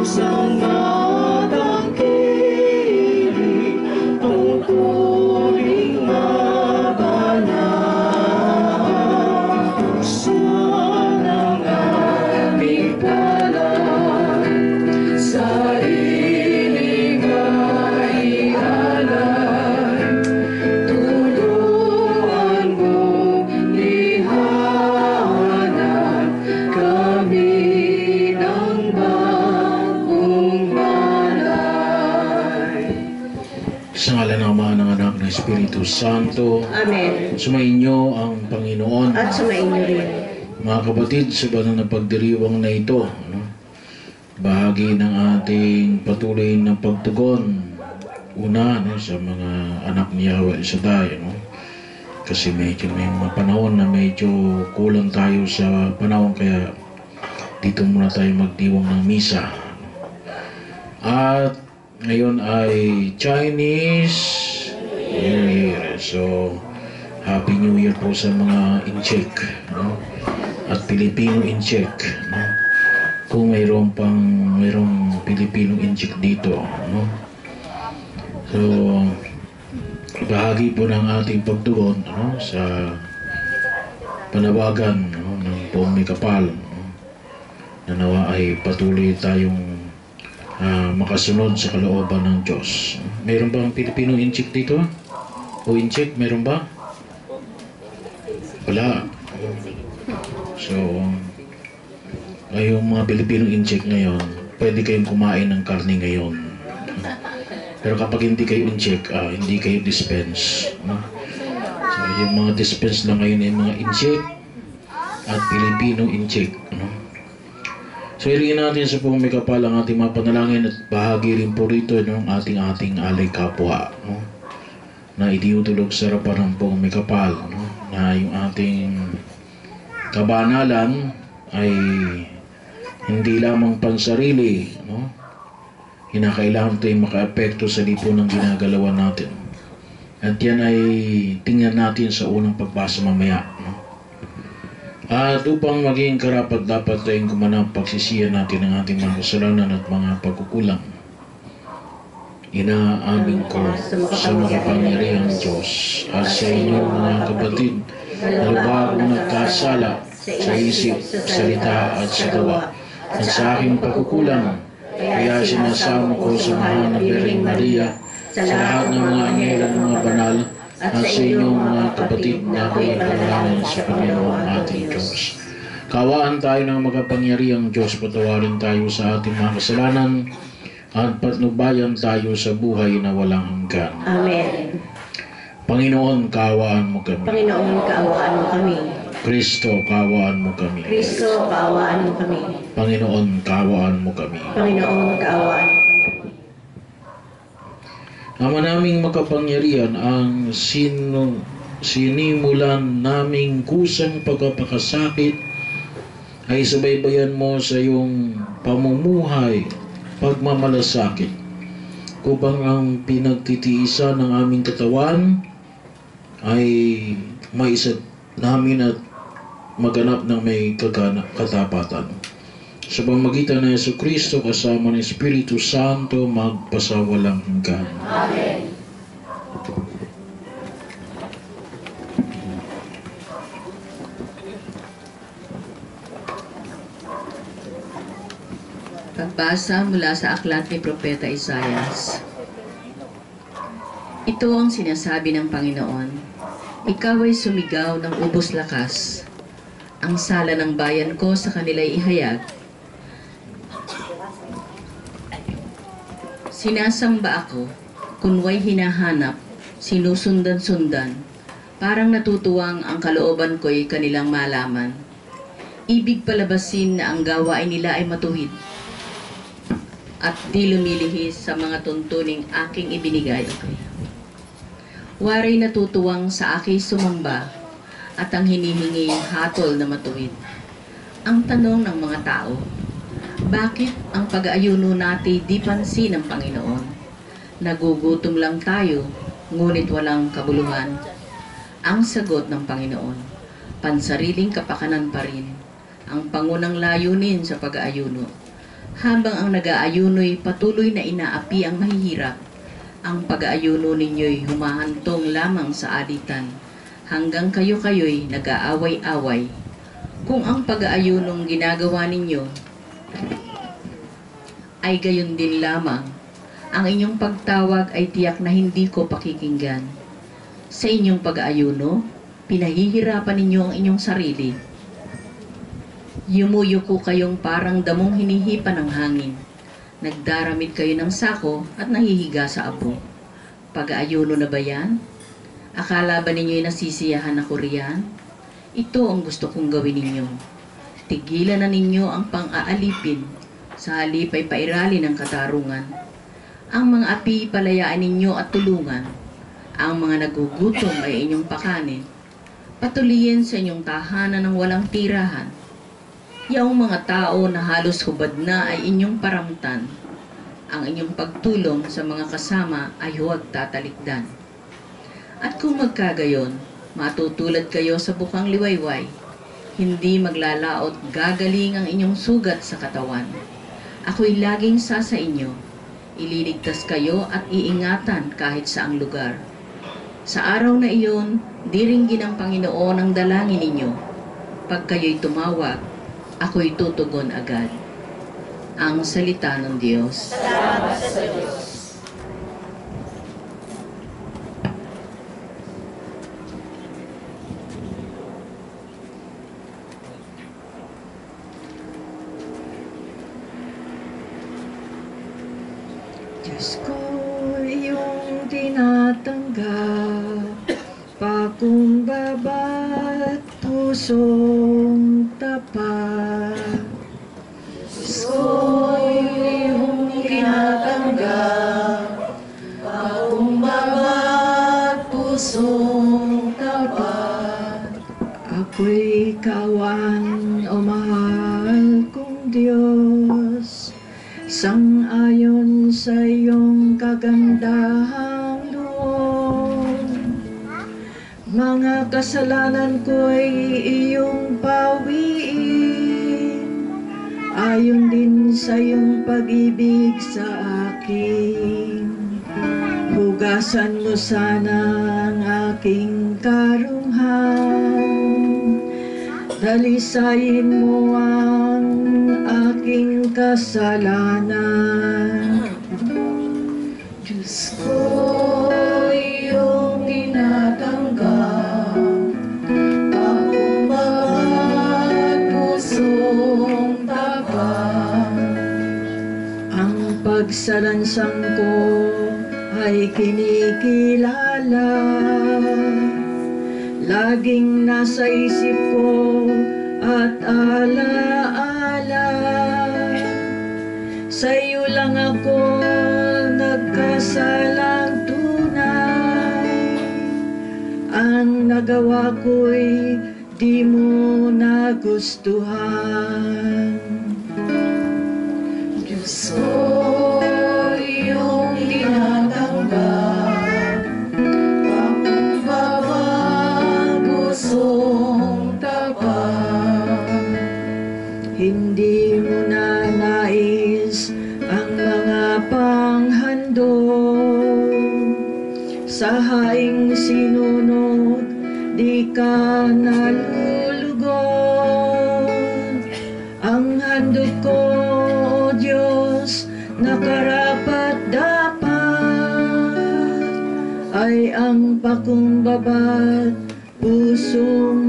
Espiritu Santo. Amen. Sumainyo ang Panginoon. At sumainyo rin. Mga kapatid, sa banal na pagdiriwang na ito, bahagi ng ating patuloy na pagtugon. Una, sa mga anak ni Yahweh Shaddai. Kasi medyo may mga panahon na medyo kulang tayo sa panahon, kaya dito muna tayo magdiwang ng misa. At ngayon ay Chinese New Year. So, Happy New Year po sa mga in-check, at Pilipino in-check, kung mayroong Pilipino in-check dito, So, bahagi po ng ating pagtugon, sa panawagan, ng buong may kapal, na nawa ay patuloy tayong makasunod sa kalooban ng Diyos. Mayroon bang Pilipino in-check dito? O in-check, meron ba? Wala. So, ngayong mga Pilipino in-check ngayon, pwede kayong kumain ng karne ngayon. Pero kapag hindi kayo in-check, hindi kayo dispense. So, yung mga dispense lang ngayon ay mga in-check at Pilipino in-check. So, iringin natin sa pong may kapal ang ating mga panalangin at bahagi rin po rito ng ating alay kapwa, na idiutulog sa harapan ng pong may kapal, na yung ating kabanalan ay hindi lamang pansarili, hinakailangan tayong maka-apekto sa lipunan ng ginagalawan natin. At yan ay tingnan natin sa unang pagbasa mamaya. At upang maging karapat dapat tayong gumanap pagsisiyan natin ng ating mga kasalanan at mga pagkukulang. Inaamin ko sa makapangyarihang Diyos at sa inyong mga kapatid na lubha akong nagkasala sa isip, salita at sa gawa at sa aking pagkukulang. Kaya sinasamo ko sa mahal na Birheng Maria, sa lahat ng mga anghel at mga banal, at sa inyong mga kapatid na pinagpapalanan sa Panginoon ating Diyos. Kawaan tayo ng makapangyarihang Diyos, patawarin tayo sa ating mga kasalanan, at patnubayan tayo sa buhay na walang hanggan. Amen. Panginoon, kaawaan mo kami. Panginoon, kaawaan mo kami. Kristo, kaawaan mo kami. Kristo, kaawaan mo kami. Panginoon, kaawaan mo kami. Panginoon, kaawaan mo kami. Ama naming makapangyarihan, ang sinimulan naming kusang pagkapakasakit ay subaybayan mo sa iyong pamumuhay, pagmamalasakit, upang ang pinagtitiisan ng aming katawan ay maisat namin at maganap ng may katapatan. Sa pamamagitan ng Jesucristo kasama ng Espiritu Santo magpasawalang hanggan. Amen. Pagbasa mula sa aklat ni Propeta Isaias. Ito ang sinasabi ng Panginoon. Ikaw ay sumigaw ng ubos lakas. Ang sala ng bayan ko sa kanila'y ihayag. Sinasamba ako, kunway hinahanap, sinusundan-sundan. Parang natutuwang ang kalooban ko'y kanilang malaman. Ibig palabasin na ang gawain nila ay matuwid at di lumilihis sa mga tuntuning aking ibinigay. Waray natutuwang sa aking sumamba at ang hinihingi hatol na matuwid. Ang tanong ng mga tao, bakit ang pag-aayuno natin di pansin ng Panginoon? Nagugutom lang tayo, ngunit walang kabuluhan. Ang sagot ng Panginoon, pansariling kapakanan pa rin ang pangunang layunin sa pag-aayuno. Habang ang nag-aayuno'y patuloy na inaapi ang mahihirap, ang pag-aayuno ninyo'y humahantong lamang sa alitan, hanggang kayo-kayo'y nag-aaway-away. Kung ang pag-aayunong ginagawa ninyo ay gayon din lamang, ang inyong pagtawag ay tiyak na hindi ko pakikinggan. Sa inyong pag-aayuno, pinahihirapan ninyo ang inyong sarili. Yumuyuko kayong parang damong hinihipan ng hangin. Nagdaramit kayo ng sako at nahihiga sa abo. Pag-aayuno na ba yan? Akala ba ninyo'y nasisiyahan ako riyan? Ito ang gusto kong gawin ninyo. Tigilan na ninyo ang pang-aalipin, sa halip ay pairali ng katarungan. Ang mga api palayaan ninyo at tulungan. Ang mga nagugutom ay inyong pakanin. Patuloyin sa inyong tahanan ng walang tirahan. Yaong mga tao na halos hubad na ay inyong paramtan. Ang inyong pagtulong sa mga kasama ay huwag tatalikdan. At kung magkagayon, matutulad kayo sa bukang liwayway. Hindi maglalaot gagaling ang inyong sugat sa katawan. Ako'y laging sa inyo. Ililigtas kayo at iingatan kahit saang lugar. Sa araw na iyon, diringgin ng Panginoon ang dalangin ninyo. Pag kayo'y tumawag, ako'y tutugon agad. Ang salita ng Diyos. Salamat sa Diyos. Diyos ko, iyong tinatanggap, pakumbaba at pusong tapat. Diyos ko, iyong tinatanggap, pakumbaba at pusong tapat. Ako'y kawan, o mahal kong Diyos, sang-ayon sa iyong kagandahang loob. Mga kasalanan ko'y iyong pawiin, ayon din sa iyong pag-ibig sa akin. Hugasan mo sana ang aking karunghan, dalisayin mo ang aking kasalanan. Diyos ko, iyong tinatanggap, pakumbaba at pusong tapat. Ang pagsalansang ko ay kinikilala, laging nasa isip ko at alaala. Sa iyo lang ako nagkasalang tunay, ang nagawa ko'y di mo nagustuhan. Diyos ko, iyong tinatanggap, pakumbaba at pusong tapat. Hindi mo na nais ang mga panghandog, sa haing sinunod di ka nalulugod. Ang handog ko, O Diyos, na karapat-dapat ay ang pakumbaba at pusong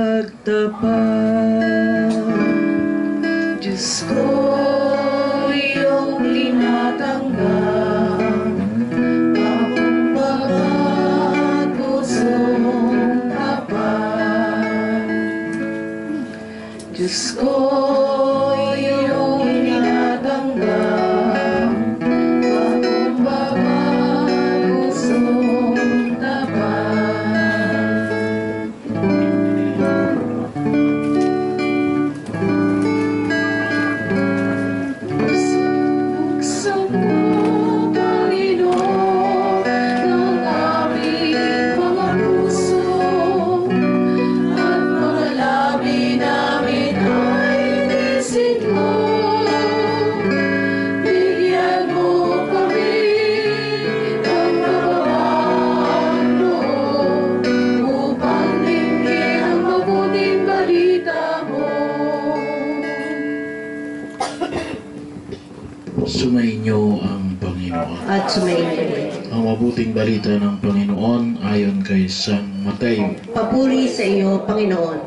mapagtapat. Diyos ko, iyong tinatanggap, pakumbaba at pusong tapat. Diyos ko, iyong tinatanggap, pakumbaba at pusong tapat. Buksan mo, Panginoon, ng aming mga puso, at mga labi namin ay Sumainyo ang Panginoon. At sumayin din. Ang mabuting balita ng Panginoon ayon kay San Mateo. Papuri sa iyo, Panginoon.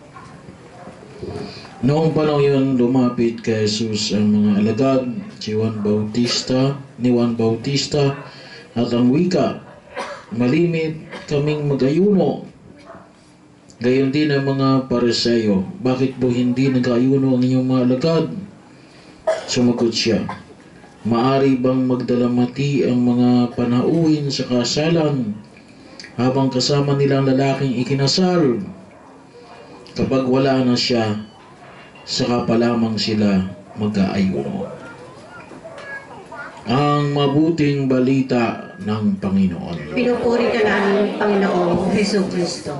Noong panahon yun, lumapit kay Jesus ang mga alagad, si Juan Bautista, at ang wika, malimit kaming mag-ayuno. Gayon din ang mga Pariseo, bakit po hindi nag-ayuno ang inyong mga alagad? Sumagot siya, maari bang magdalamati ang mga panauhin sa kasalan habang kasama nilang lalaking ikinasal? Kapag wala na siya, saka pa lamang sila mag-aayuno. Ang mabuting balita ng Panginoon. Pinupuri ka namin, Panginoong Hesus Kristo.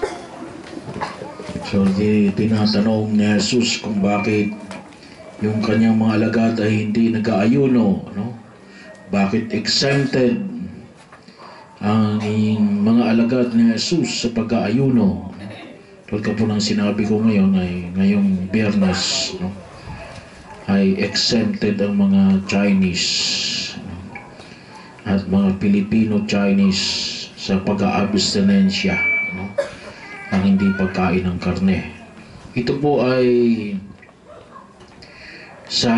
So, tinatanong ni Jesus kung bakit yung kanyang mga alagad ay hindi nag-aayuno, no? Bakit exempted ang mga alagad ni Jesus sa pag-aayuno? Tulad po ng sinabi ko ngayon ay ngayong Biyernes, no? Ay exempted ang mga Chinese, no? At mga Filipino-Chinese sa pag-aabstinensya, no? Ang hindi pagkain ng karne. Ito po ay sa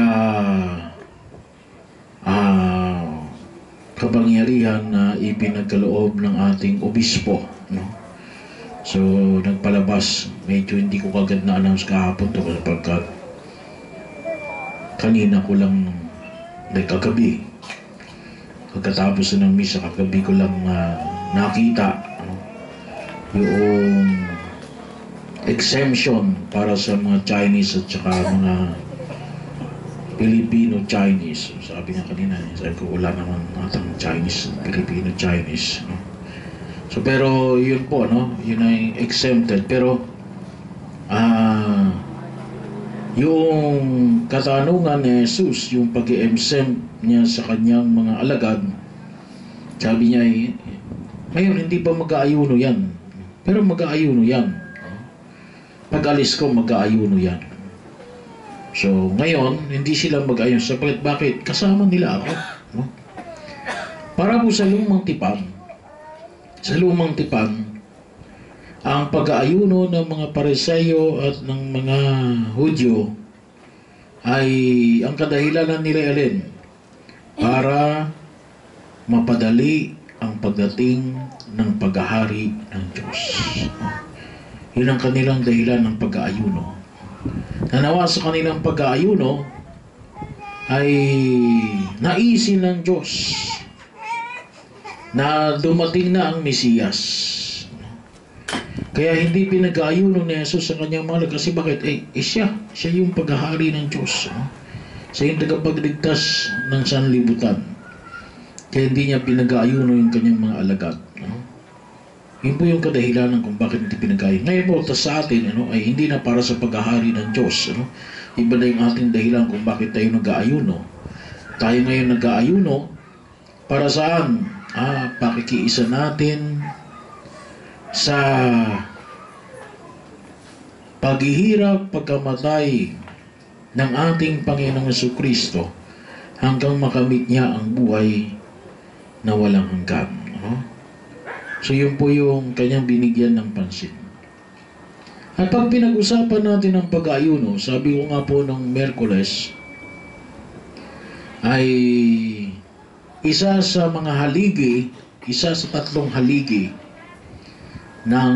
kapangyarihan na ipinagkaloob ng ating obispo, no? So nagpalabas, medyo hindi ko kagad na-announce kahapon to sapagkat kanina ko lang kagabi, pagkatapos ng misa kagabi ko lang nakita, no? Yung exemption para sa mga Chinese at saka mga Filipino-Chinese. Sabi niya kanina, sabi ko wala naman natang Chinese, Filipino-Chinese, no? So pero yun po, no? Yun ay exempted. Pero yung katanungan ni Jesus, yung pag-i-exempt niya sa kanyang mga alagad, sabi niya ay, ngayon hindi pa mag-aayuno yan. Pero mag-aayuno yan. Pag-alis ko, mag-aayuno yan. So, ngayon, hindi sila mag-ayun. Sabalit, bakit? Kasama nila ako. No? Para po sa lumang tipan, ang pag-aayuno ng mga Pariseo at ng mga Hudyo ay ang kadahilanan nila alin? Para mapadali ang pagdating ng paghahari ng Diyos. Yun ang kanilang dahilan ng pag-aayuno. Nanawa sa kanilang pag-aayuno ay naisin ng Diyos na dumating na ang Mesiyas. Kaya hindi pinag-aayuno ni Jesus sa kanyang mahal. Kasi bakit? Siya yung paghahari ng Diyos. Siya yung tagapagligtas ng sanlibutan. Kaya hindi niya pinag-aayuno yung kanyang mga alagad. Yun po yung kadahilanan kung bakit hindi pinag-aayuno. Ngayon po, sa atin ay hindi na para sa paghahari ng Diyos. Iba na yung ating dahilan kung bakit tayo nag-aayuno. Tayo ngayon nag-aayuno para saan? Pakikiisa natin sa paghihirap, pagkamatay ng ating Panginoong Jesucristo hanggang makamit niya ang buhay na walang hanggan. So yun po yung kanyang binigyan ng pansin. At pag pinag-usapan natin ang pag-aayuno, sabi ko nga po nung Miyerkules, ay isa sa mga haligi, isa sa 3 haligi ng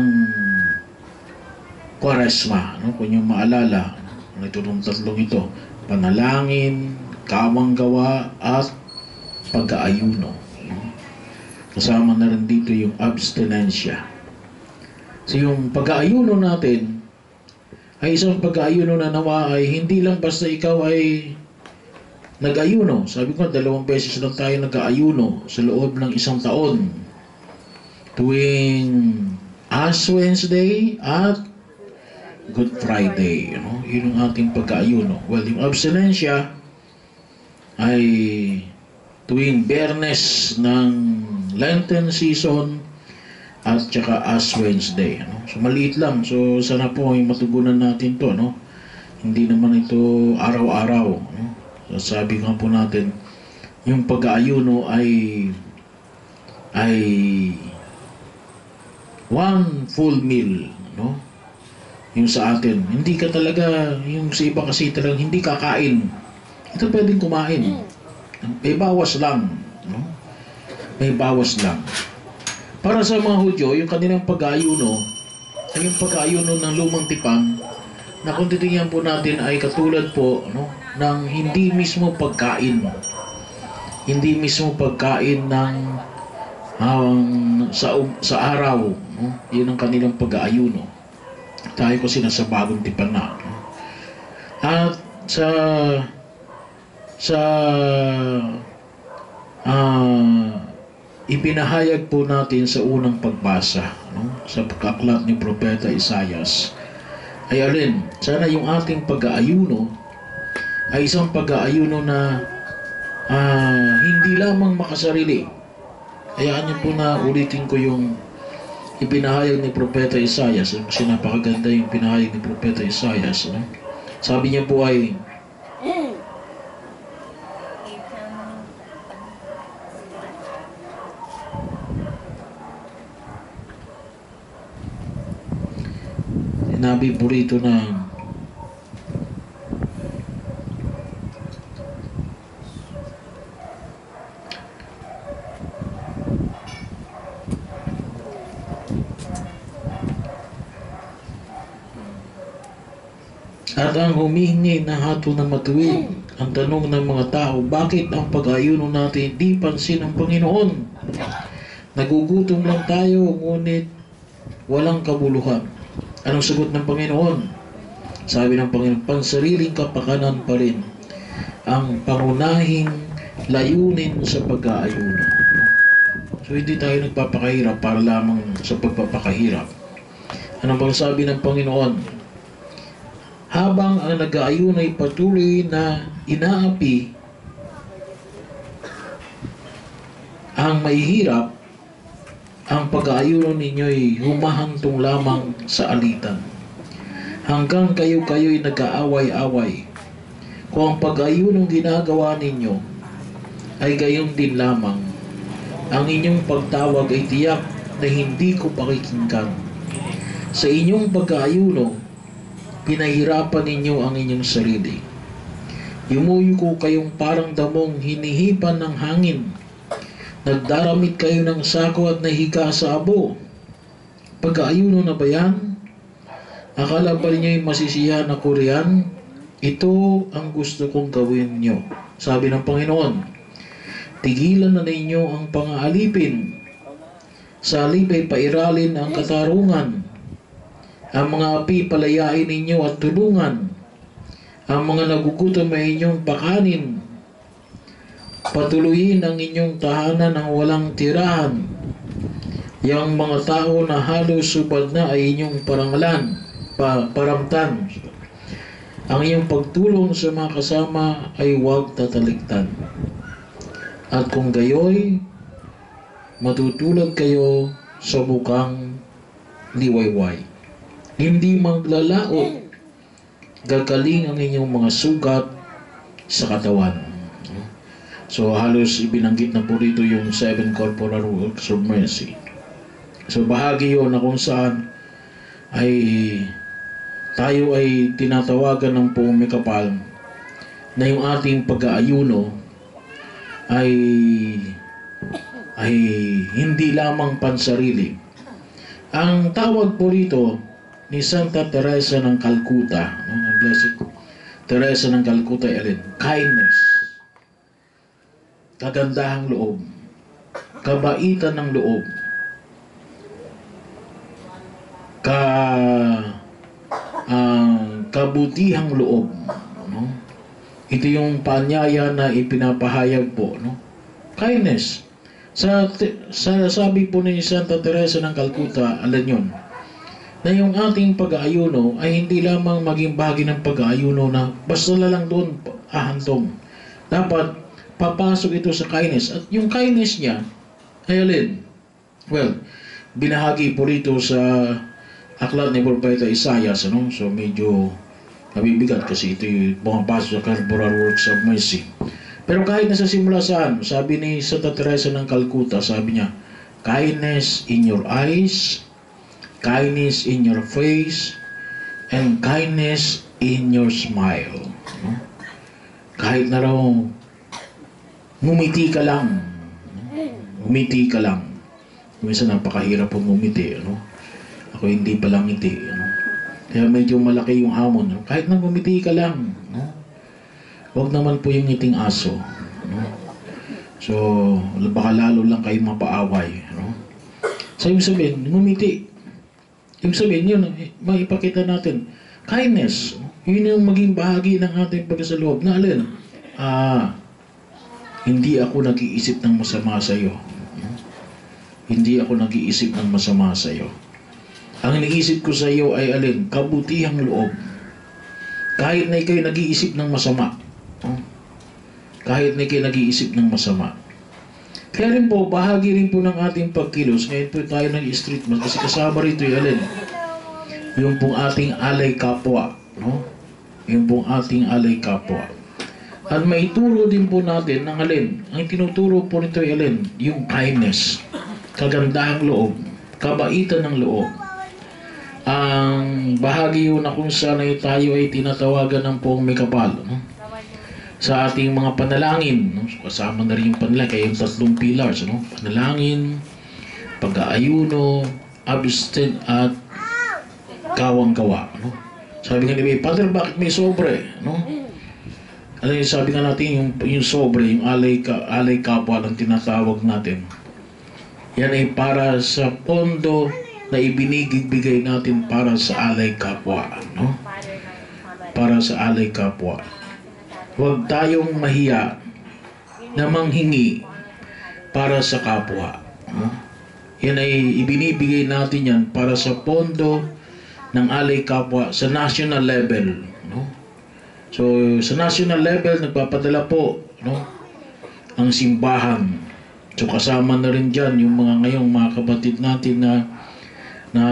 Kwaresma. Kung yung maalala, itong 3 ito, panalangin, kawang gawa, at pag-aayuno. Kasama na rin dito yung abstinensya. So yung pag-aayuno natin ay isang pag-aayuno na nawa ay hindi lang basta ikaw ay nag-ayuno. Sabi ko, 2 beses lang tayo nag-aayuno sa loob ng 1 taon. Tuwing Ash Wednesday at Good Friday. Yun ang ating pag-aayuno. Well, yung abstinensya ay tuwing Biyernes ng Lenten season at saka Ash Wednesday. So maliit lang. So sana po ay matugunan natin to. Hindi naman ito araw-araw. Sabi nga po natin, yung pag-aayuno ay one full meal, no? Yung sa atin, hindi ka talaga, yung sa iba kasi talagang hindi kakain. Ito pwedeng kumain. May bawas lang, no? May bawas lang. Para sa mga Hudyo, yung kanilang pag-aayuno ay yung pag-aayuno ng lumang tipan na kung titingnan po natin ay katulad po, no, ng hindi mismo pagkain. Hindi mismo pagkain ng sa araw, no? Yun ang kanilang pag-aayuno. Tayo kasi nasa bagong tipan na, no? At sa ipinahayag po natin sa unang pagbasa, no? Sa aklat ni Propeta Isaias ay alin, sana yung ating pag-aayuno ay isang pag-aayuno na hindi lamang makasarili. Hayaan niyo po na ulitin ko yung ipinahayag ni Propeta Isaias, kasi napakaganda yung pinahayag ni Propeta Isaias, no? Sabi niya po ay sinabi po rito na at ang humihingi na hatol na matuwid. Ang tanong ng mga tao, bakit ang pag-ayuno natin di pansin ng Panginoon? Nagugutom lang tayo, ngunit walang kabuluhan. Anong sagot ng Panginoon? Sabi ng Panginoon, pansariling kapakanan pa rin ang pangunahing layunin sa pag-aayuno. So hindi tayo nagpapakahirap para lamang sa pagpapakahirap. Anong bang sabi ng Panginoon? Habang ang nag-aayuno ay patuloy na inaapi ang mahihirap, ang pag-aayuno ninyo ay humahantong lamang sa alitan. Hanggang kayo-kayo'y nag-aaway-away. Kung ang pag-aayunong ginagawa ninyo ay gayon din lamang, ang inyong pagtawag ay tiyak na hindi ko pakikinggan. Sa inyong pag-aayuno, pinahirapan ninyo ang inyong sarili. Yumuyuko kayong parang damong hinihipan ng hangin. Nagdaramit kayo ng sako at nahiga sa abo. Pag-aayuno na ba yan? Akala pa ninyo'y masisiyahan ako riyan? Ito ang gusto kong gawin nyo. Sabi ng Panginoon, tigilan na ninyo ang pang-aalipin. Sa alip ay pairalin ang katarungan. Ang mga api palayain ninyo at tulungan. Ang mga nagugutom ay inyong pakanin. Patuloyin ang inyong tahanan ng walang tirahan. Yang mga tao na halos subad na ay inyong paramtan. Ang iyong pagtulong sa mga kasama ay huwag tatalikdan. At kung gayoy, matutulad kayo sa bukang liwayway. Hindi maglalaot, gagaling ang inyong mga sugat sa katawan. So halos ibinanggit na po rito yung 7 corporal works of mercy. So bahagi yun na kung saan ay tayo ay tinatawagan ng Poong Mikapal na yung ating pag-aayuno ay hindi lamang pansarili. Ang tawag po rito ni Santa Teresa ng Calcutta, ang Blessed Teresa ng Calcutta ay alin? Kindness. Kagandahang loob, kabaitan ng loob, kabutihang loob, no? Ito yung paanyaya na ipinapahayag po, no? Kindness. Sabi po ni Santa Teresa ng Calcutta, alam yun, na yung ating pag-aayuno ay hindi lamang maging bahagi ng pag-aayuno na basta na lang doon ahantong. Dapat papasok ito sa kindness. At yung kindness niya ay alin? Well, binahagi po rito sa aklat ni Propeta Isaias, ano? So medyo mabibigat kasi ito yung pumapasok sa Carboral Works of Mercy. Pero kahit nasa simula saan, sabi ni Santa Teresa ng Calcutta, sabi niya, kindness in your eyes, kindness in your face, and kindness in your smile. No? Kahit na raw ngumiti ka lang, ngumiti ka lang. Minsan napakahirap pong ngumiti, ano? Ako hindi pa lang ngiti, ano? Kaya medyo malaki yung hamon, no? Kahit na ngumiti ka lang, no? Huwag naman po yung ngiting aso, no? So, baka lalo lang kayo mapaaway, no? So, ibig sabihin, ngumiti. Ibig sabihin, yun, maipakita natin, kindness, yun yung maging bahagi ng ating pagkasaloob. Na alin? Hindi ako nag-iisip ng masama sa iyo. Hindi ako nag-iisip ng masama sa iyo. Ang nag-iisip ko sa iyo ay alin? Kabutihang loob. Kahit na ikaw nag-iisip ng masama. Kahit na ikaw nag-iisip ng masama. Kaya rin po, bahagi rin po ng ating pagkilos. Ngayon po tayo nag-street mas kasi kasama rito yung alin? Yung pong ating alay kapwa. No? Yung pong ating alay kapwa. At may turo din po natin ng alin. Ang tinuturo po nito ay alin? Yung kindness. Kagandahang loob, kabaitan ng loob. Ang bahagi yun na kung saan ay tayo ay tinatawagan ng pong may kapal, no? Sa ating mga panalangin, no? Kasama na rin yung panalangin, kaya yung 3 pillars, no? Panalangin, pag-aayuno, abstain at kawang-gawa, no? Sabi nga ni Father, bakit may sobre, no? Ano yung sabi nga natin, yung sobre, yung alay kapwa lang tinatawag natin. Yan ay para sa pondo na ibinigbigay natin para sa alay kapwa, no? Para sa alay kapwa. Huwag tayong mahiya na manghingi para sa kapwa, no? Yan ay ibinibigay natin yan para sa pondo ng alay kapwa sa national level, no? So sa national level nagpapadala po, no, ang simbahan. So kasama na rin dyan yung mga ngayong mga kapatid natin na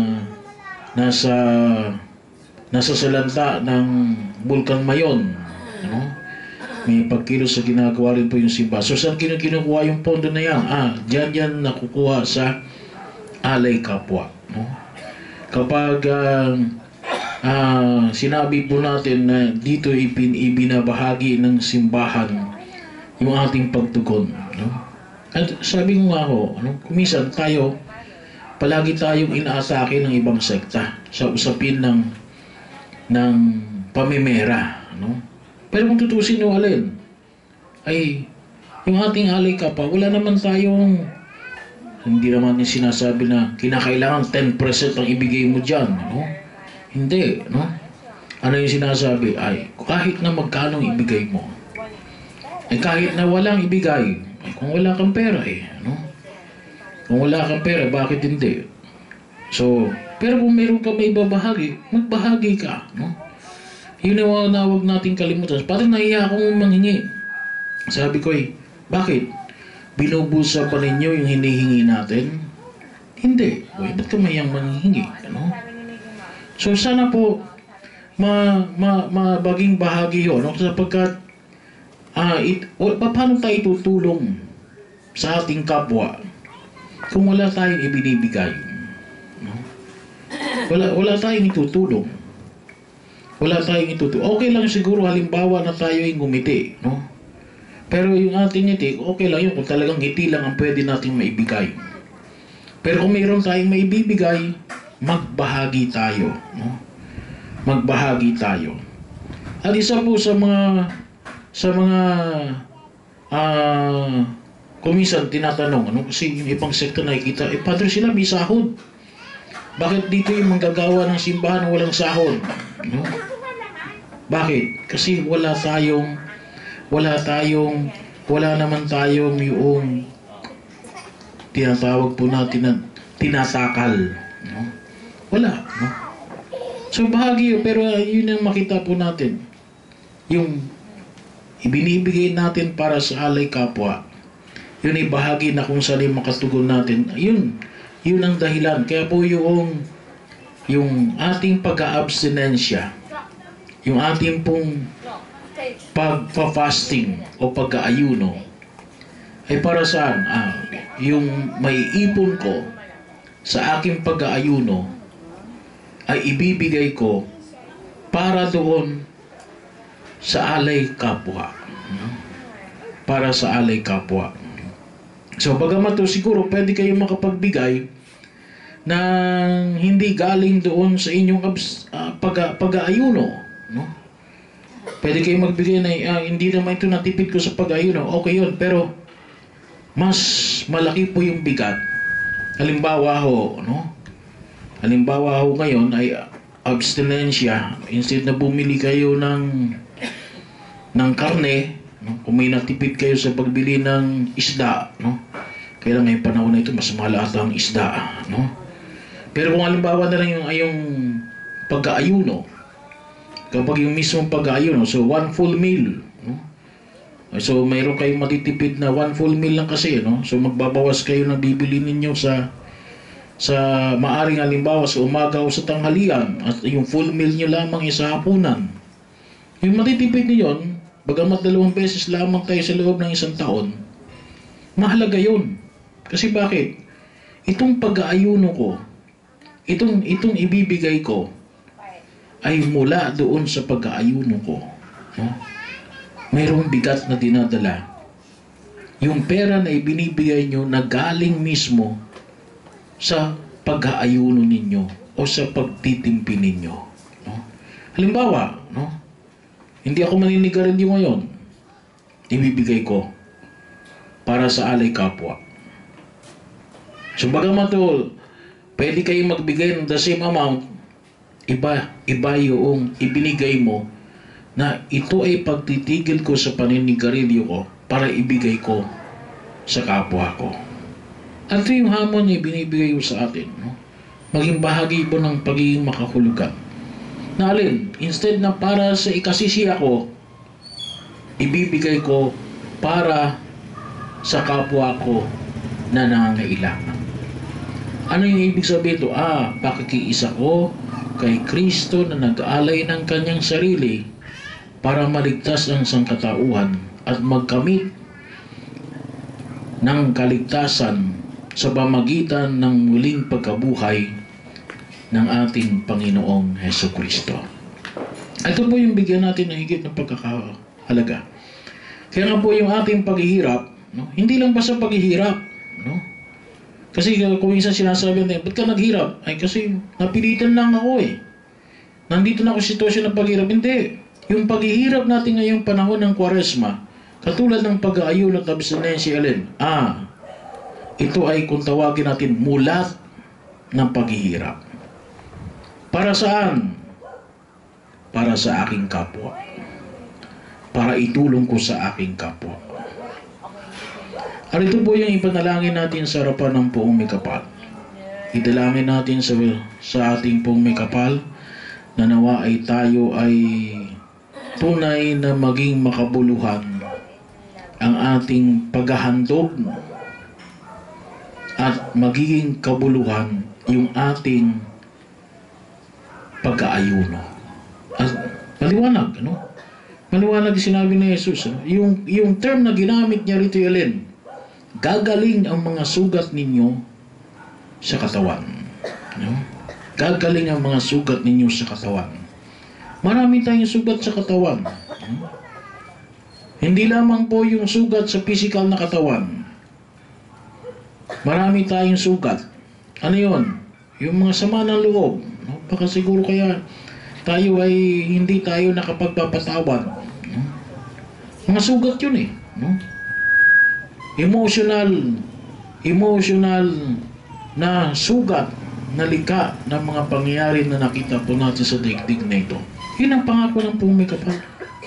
nasa salanta ng Bulkang Mayon, no? May pagkilos sa ginagawa rin po yung simba. So saan kinukuha yung pondo na yan? Dyan nakukuha sa alay kapwa, no? Kapag sinabi po natin na dito ibinabahagi ng simbahan yung ating pagtugon, no? At sabi ko nga ako, kumisan tayo, palagi tayong inaatake ng ibang sekta sa usapin ng pamimera, no? Pero kung tutusin nyo alin, ay yung ating alay kapwa, wala naman tayong, hindi naman yung sinasabi na kinakailangan 10% ang ibigay mo dyan, no? Hindi, no? Ano yung sinasabi? Ay, kahit na magkano ibigay mo, ay kahit na walang ibigay, ay kung wala kang pera no? Kung wala kang pera, bakit hindi? So, pero kung meron ka may babahagi, magbahagi ka, no? Yun ang nawag natin kalimutan. Parang nahiya akong manghingi. Sabi ko bakit? Binubusa pa ninyo yung hinihingi natin? Hindi. Ba't ka mayang manghingi, no? So, sana po mabaging bahagi yun, no? Sapagkat paano tayo tutulong sa ating kapwa kung wala tayong ibinibigay, no? Wala tayong itutulong. Wala tayong itutulong. Okay lang siguro halimbawa na tayo ay ngumiti, no? Pero yung ating ngiti, okay lang yun kung talagang ngiti lang ang pwede nating maibigay. Pero kung mayroon tayong maibibigay, magbahagi tayo, no? Magbahagi tayo. At isa po sa mga kumisan tinatanong, kasi yung ibang sektor nakikita, Padre, sila may sahod. Bakit dito yung manggagawa ng simbahan na walang sahod? No? Bakit? Kasi wala naman tayong yung tinatawag po natin na tinatakal. No? Wala. No? So bahagi yun, pero yun ang makita po natin. Yung ibinibigay natin para sa alay kapwa, yun ay bahagi na kung saan makatugon natin. Yun ang dahilan. Kaya po yung ating pag-aabstinensya yung ating pong pagpa-fasting o pag-aayuno ay para saan? Yung may ipon ko sa aking pag-aayuno ay ibibigay ko para doon sa alay kapwa. Para sa alay kapwa. So, bagamat to siguro pwede kayong makapagbigay ng hindi galing doon sa inyong pag-aayuno. No? Pwede kayong magbigay na hindi naman ito natipid ko sa pag-aayuno. Okay yun, pero mas malaki po yung bigat. Halimbawa ho, no? Halimbawa ho ngayon ay abstinensya. Instead na bumili kayo ng karne, no? Kung may natipid kayo sa pagbili ng isda, no? Kaya ngayong panahon na ito, mas mahal ata ang isda, no? Pero kung halimbawa na lang yung pag-aayuno, kapag yung mismong pag-aayuno, so 1 full meal, no? So mayroon kayong matitipid na 1 full meal lang kasi, no? So magbabawas kayo ng bibili ninyo sa maaring halimbawa sa umaga o sa tanghalian, at yung full meal nyo lamang sa hapunan. Yung matitipid niyo yun, bagamat 2 beses lamang tayo sa loob ng 1 taon, mahalaga yun. Kasi bakit? Itong pag-aayuno ko, itong ibibigay ko, ay mula doon sa pag-aayuno ko. No? Mayroong bigat na dinadala. Yung pera na ibinibigay nyo na galing mismo sa pag-aayuno ninyo o sa pagtitimpi ninyo. No? Halimbawa, no? Hindi ako maninigarilyo ngayon. Ibibigay ko para sa alay kapwa. So bagamat pwede kayong magbigay ng the same amount, iba yung ibinigay mo na ito ay pagtitigil ko sa paninigarilyo ko para ibigay ko sa kapwa ko. At ito yung hamon na binibigay ko sa atin. No? Maging bahagi po ng pagiging makahulugan. Na alin, instead na para sa ikasisiya ko, ibibigay ko para sa kapwa ko na nangangailangan. Ano yung ibig sabihin ito? Pakikiisa ko kay Kristo na nag-alay ng kanyang sarili para maligtas ang sangkatauhan at magkamit ng kaligtasan sa pamagitan ng muling pagkabuhay ng ating Panginoong Hesus Kristo. Ito po yung bigyan natin ng higit na pagkakahalaga. Kaya nga po yung ating paghihirap, no? Hindi lang basta paghihirap, no? Kasi kung minsan sinasabi natin, ba't ka naghirap? Ay kasi napilitan lang ako eh. Nandito na ako sa sitwasyon ng paghihirap. Hindi. Yung paghihirap natin ngayong panahon ng Kwaresma, katulad ng pag-aayuno at abstinensya, alin? Ito ay kung tawagin natin mulat ng paghihirap. Para saan? Para sa aking kapwa. Para itulong ko sa aking kapwa. At ito po yung ipanalangin natin sa harapan ng Poong May Kapal. Idalangin natin sa ating Poong May Kapal na nawa ay tayo ay tunay na maging makabuluhan ang ating paghahandog at magiging kabuluhan yung ating pag-aayuno. At maliwanag, no? Maliwanag sinabi ni Jesus. Yung term na ginamit niya rito, Ellen, gagaling ang mga sugat ninyo sa katawan. No? Gagaling ang mga sugat ninyo sa katawan. Marami tayong sugat sa katawan. No? Hindi lamang po yung sugat sa physical na katawan. Marami tayong sugat. Ano yun? Yung mga sama ng loob. No? Baka siguro kaya tayo ay hindi tayo nakapagpapatawad. No? Mga sugat yun eh. No? Emotional na sugat na lika ng mga pangyayari na nakita po natin sa daigdig na ito. Yun ang pangako ng Poong May Kapal.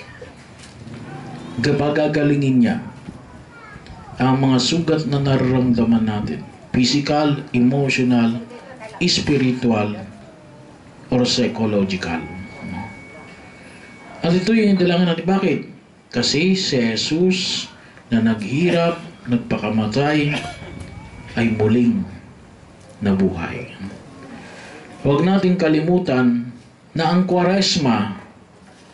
Gagalingin niya ang mga sugat na nararamdaman natin. Physical, emotional, spiritual, or psychological. At ito yung dalangin natin. Bakit? Kasi si Jesus na naghirap, nagpakamatay, ay muling nabuhay. Huwag nating kalimutan na ang Kwaresma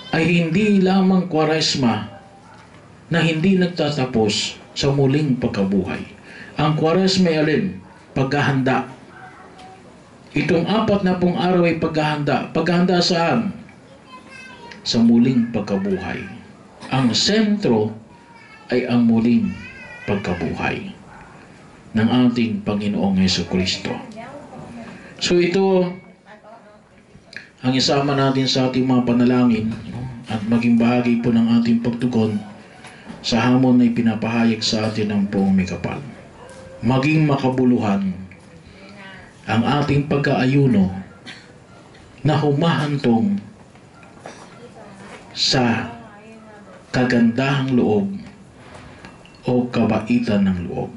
ay hindi lamang Kwaresma na hindi nagtatapos sa muling pagkabuhay. Ang Kwaresma ay alin? Paghahanda. Itong 40 araw ay paghahanda. Paghahanda saan? Sa muling pagkabuhay. Ang sentro ay ang muling pagkabuhay ng ating Panginoong Hesukristo. So ito ang isama natin sa ating mga panalangin at maging bahagi po ng ating pagtugon sa hamon na ipinapahayag sa atin ng Poong Mikapal. Maging makabuluhan ang ating pag-aayuno na humahantong sa kagandahang loob o kabaitan ng loob.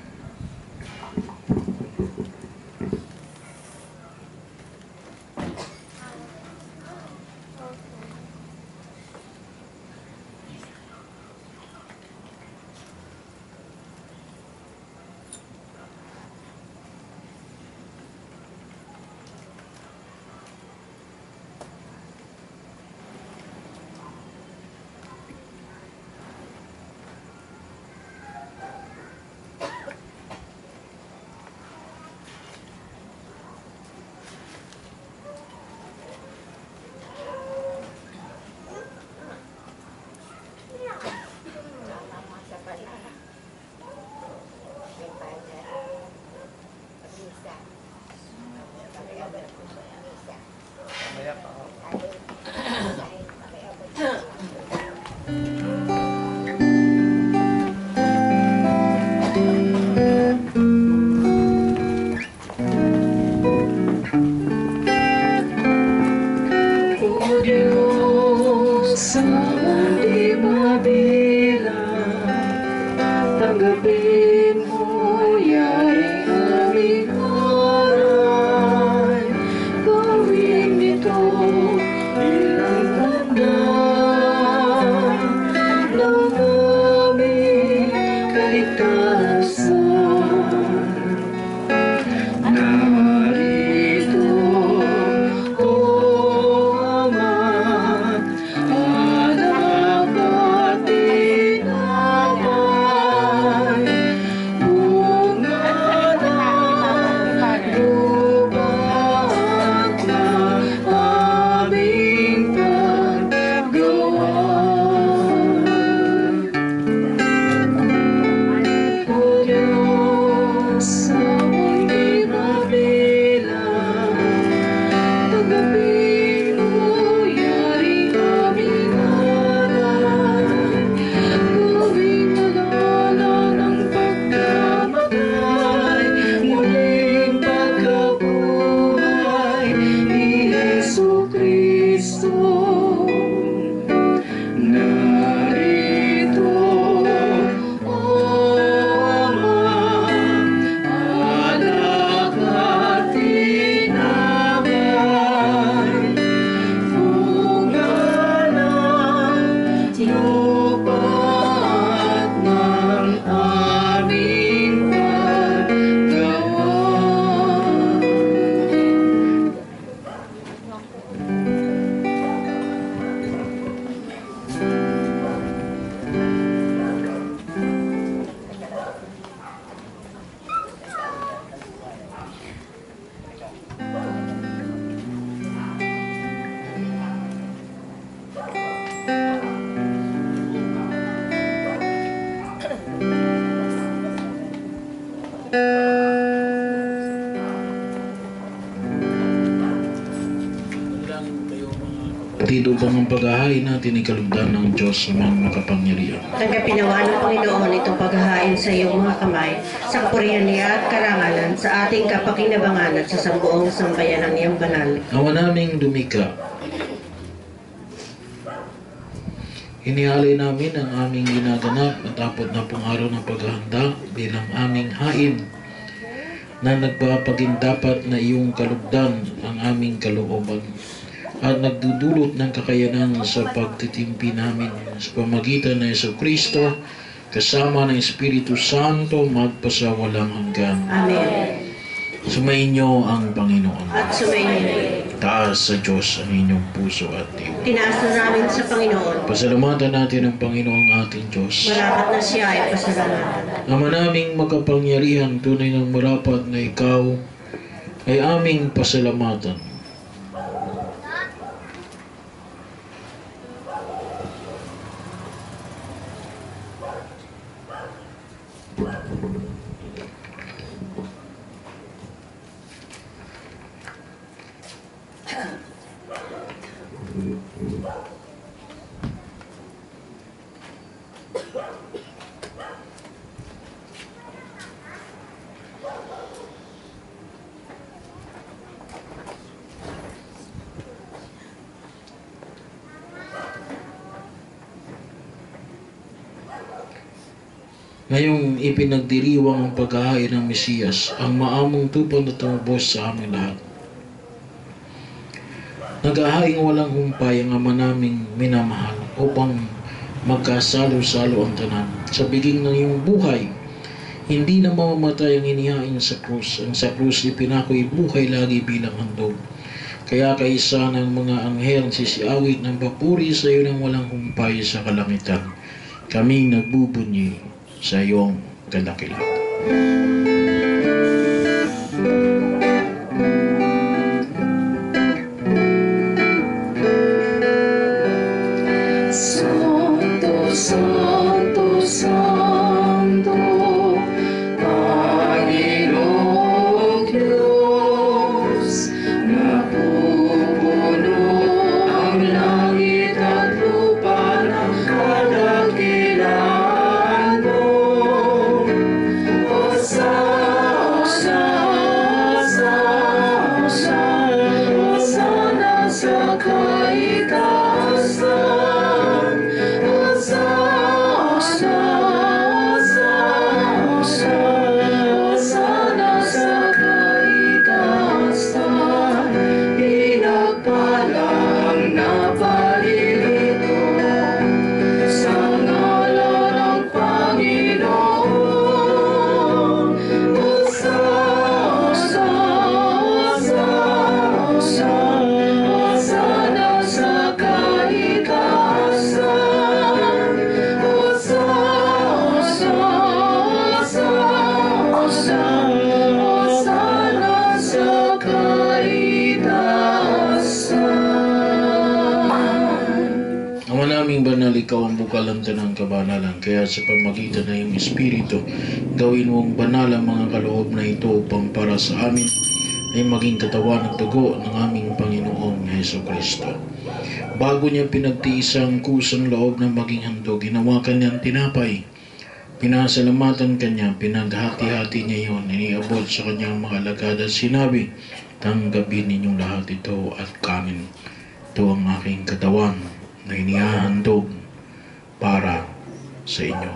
Tanggapin mo yaring aming aral. Gawin ito bilang tanda ng aming kaligtasan. Narito, O Ama, anak at tinapay, bunga ng lupa at ng aming paggawa. O Diyos, sa muling mabilang, tanggapin mo yaring aming aral. Gawing alala ng pagkamatay, muling pagkabuhay ni Jesucristo. Narito, O Ama, alak at tinapay, bunga ng lupa at ng aming paggawa. Dito bang ang paghahain natin ay kalugdan ng Diyos sa mga makapangyarihan. Tanggapin nawa ng Panginoon itong paghahain sa iyong mga kamay, sa kapurihan niya at karangalan, sa ating kapakinabangan at sa sambuong sambayan ng iyong banal. Awa naming lumika. Inialay namin ang aming ginaganap at 40 araw ng paghahanda bilang aming hain na nagpapagindapat na iyong kalugdan ang aming kalooban at nagdudulot ng kakayanan sa pagtitimpi namin sa pamagitan ng Jesucristo kasama ng Espiritu Santo magpasawalang hanggan. Amen. Sumainyo ang Panginoon. At sumayin itaas sa Diyos ang inyong puso at diwa. Tinaas na namin sa Panginoon. Pasalamatan natin ang Panginoong ating Diyos. Marapat na siya ay pasalamatan. Ama naming makapangyarihan, tunay ng marapat na ikaw ay aming pasalamatan. Ngayong ipinagdiriwang ang paghahain ng Mesiyas, ang maamong tupon na tumubos sa aming lahat. Naghahaing walang humpay ang Ama naming minamahal upang magkasalo-salo ang tanan. Sa biging ng iyong buhay, hindi na mamamatay ang inihain sa krus. Ang sa krus ipinako'y buhay lagi bilang handog. Kaya kaisa ng mga anghel sisiawit ng papuri sa iyo ng walang humpay sa kalangitan. Kaming nagbubunyi sa iyong kadakilaan. Santo, Santo, Santo, Panginoong Diyos, napupuno ang langit at lupa ng kadakilaan mo. Hosana sa kaitaasan. Hosana sa kaitaasan. Pinagpalang napalilito sa ngalan ng Panginoon. Hosana sa kaitaasan. Hosana sa kaitaasan. Ama naming banal, ikaw ang bukal ng tanang kabanalan, kaya sa pamagitan ng iyong Espiritu, gawin mong banal ang mga kaloob na ito upang para sa amin ay maging katawan at dugo ng aming Panginoong Heso Kristo. Bago niya pinagtiisang kusang loob na maging handog, ginawa kanyang tinapay. Pinasalamatan kanya, pinaghati-hati niya iyon, iniabot sa kanyang mga alagad at sinabi, tanggapin ninyong lahat ito at kanin. Ito ang aking katawan na inihahandog para sa inyo.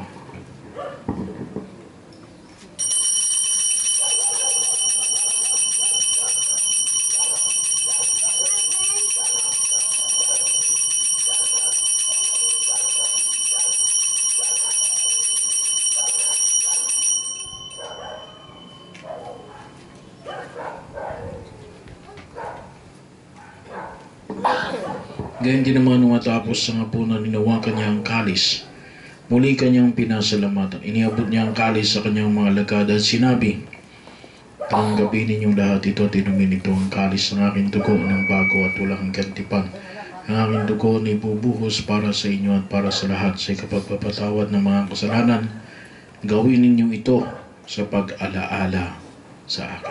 Gayon din naman nung matapos sa hapunan, hinawakan niya ang kalis. Muli kanyang pinasalamatan. Iniabot niya ang kalis sa kanyang mga alagad at sinabi, tanggapin ninyong lahat ito at inumin ito ang kalis ng aking dugo ng bago at walang gantipan. Ang aking dugo na ibubuhos para sa inyo at para sa lahat sa ikapagpapatawad ng mga kasalanan. Gawin ninyo ito sa pag-alaala sa akin.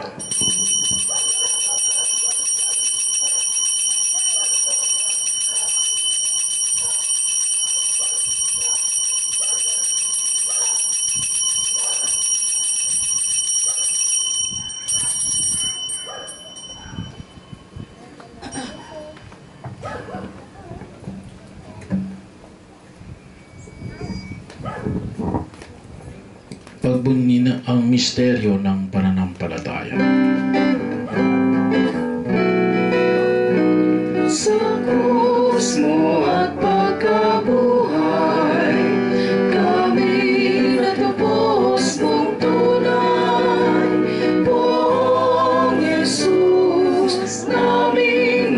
Pagbunyi ang misteryo ng pananampalataya. Sa krus mo at pagkabuhay, kami natapos mong tunay. Poong Jesus, naming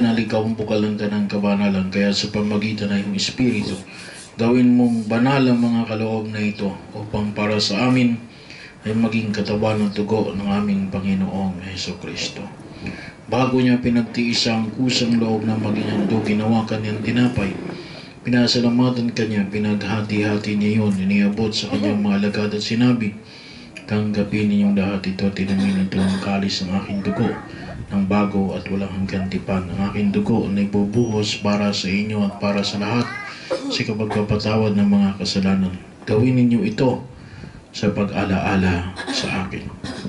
banal, ikaw ang bukal ng tanang kabanalan, kaya sa pamagitan ng iyong Espiritu, gawin mong banal ang mga kaloob na ito upang para sa amin ay maging katawan ng dugo ng aming Panginoong Hesukristo. Bago niya pinagtiis ang kusang loob na maging handog, ginawa kanyang tinapay. Pinasalamatan kanya, pinaghati-hati niya yun, iniabot sa kanyang mga alagad at sinabi, "Tanggapin ninyong lahat ito, tinamin ito ang kalis ng aking dugo, ng bago at walang hanggang tipan. Ang aking dugo na ibubuhos para sa inyo at para sa lahat sa kapagpapatawad ng mga kasalanan. Gawin ninyo ito sa pag-alaala sa akin."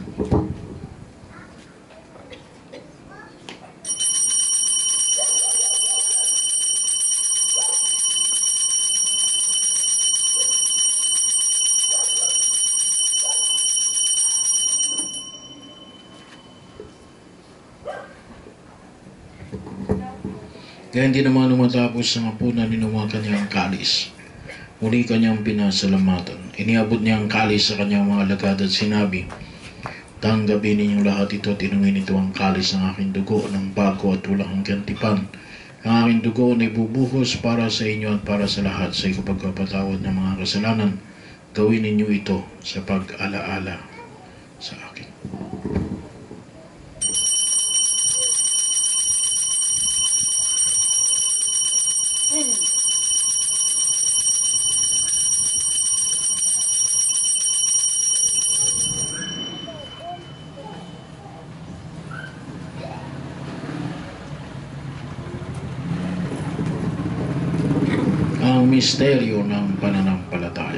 Kaya hindi naman matapos ang hapunan, ninuwakan niya ang kalis. Muli kanyang pinasalamatan. Iniabot niya ang kalis sa kanyang mga alagad at sinabi, "Tanggapin ninyong lahat ito, tinumin ito ang kalis ng aking dugo ng bago at walang hanggang tipan. Ang aking dugo na ibubuhos para sa inyo at para sa lahat sa ikapagpapatawad ng mga kasalanan. Gawin ninyo ito sa pag-alaala sa akin." Ang misteryo ng pananampalataya.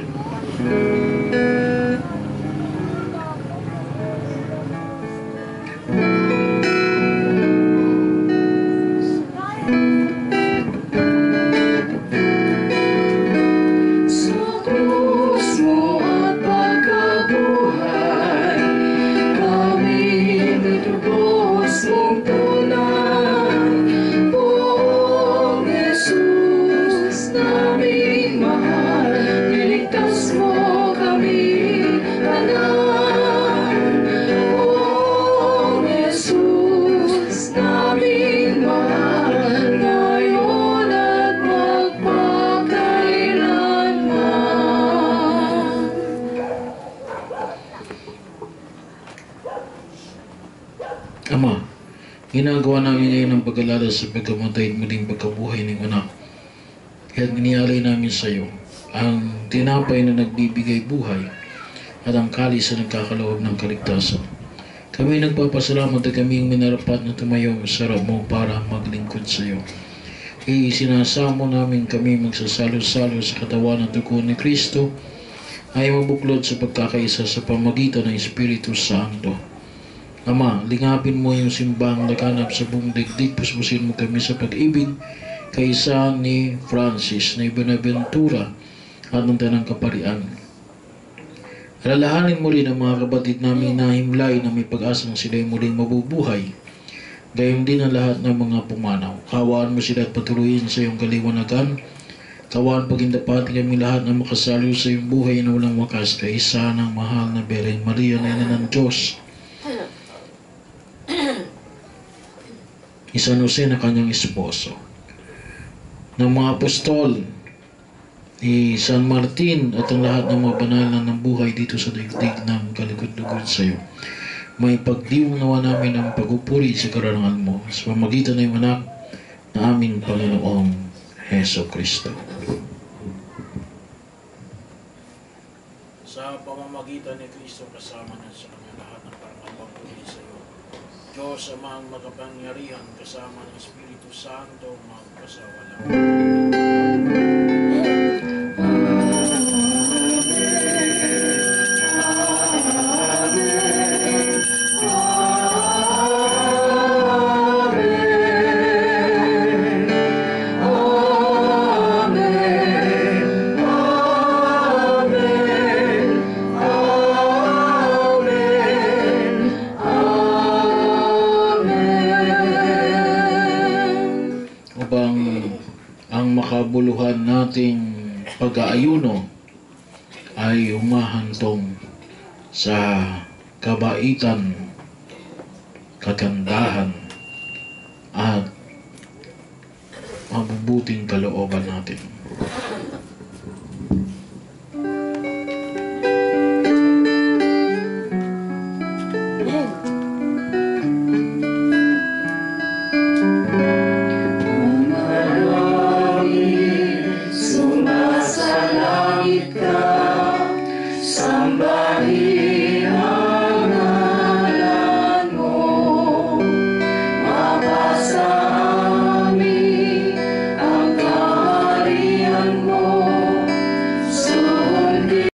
Ama, ginagawa namin ngayon ang pag-alala sa pagkamatay at muling pagkabuhay ng anak. Kaya't inialay namin sa iyo ang tinapay na nagbibigay buhay at ang kalis na nagkakaloob ng kaligtasan. Kami nagpapasalamat at kami minarapat na tumayo sa harap mo para maglingkod sa iyo. Isinasamo namin kami magsasalo-salo sa katawan at dugo ni Kristo ay mabuklod sa pagkakaisa sa pamagitan ng Espiritu Santo. Ama, lingapin mo yung simbang laganap sa buong daigdig, puspusin mo kami sa pag-ibig kaysa ni Francis, ni Benaventura at ng Tanang Kaparian. Alalahanin mo rin ang mga kapatid namin na himlay na may pag-asang sila'y muling mabubuhay. Gayon din ang lahat ng mga pumanaw. Kawaan mo sila at patuloyin sa iyong kaliwanagan. Kawaan pagindapati kami lahat na makasalo sa iyong buhay na walang wakas, kaysa ng mahal na Birhen Maria na ina ng Diyos, ni San Jose na kanyang esposo, ng mga apostol, ni San Martin at ang lahat ng mga banal na ng buhay dito sa daigdig ng kalikod-lugod sa iyo. May pagdiwang nawa namin ang pagupuri sa karangal mo sa pamagitan ng anak na aming Panginoong Hesukristo. Sa pamamagitan ni Kristo kasama niya sa kanyang lahat ng parangal sa iyo, Diyos Amang makapangyarihan kasama ng Espiritu Santo magpasawalang. Makabuluhan nating pag-aayuno ay humahantong sa kabaitan, kagandahan at mabubuting kalooban natin. Sumasalangit ka, sambahin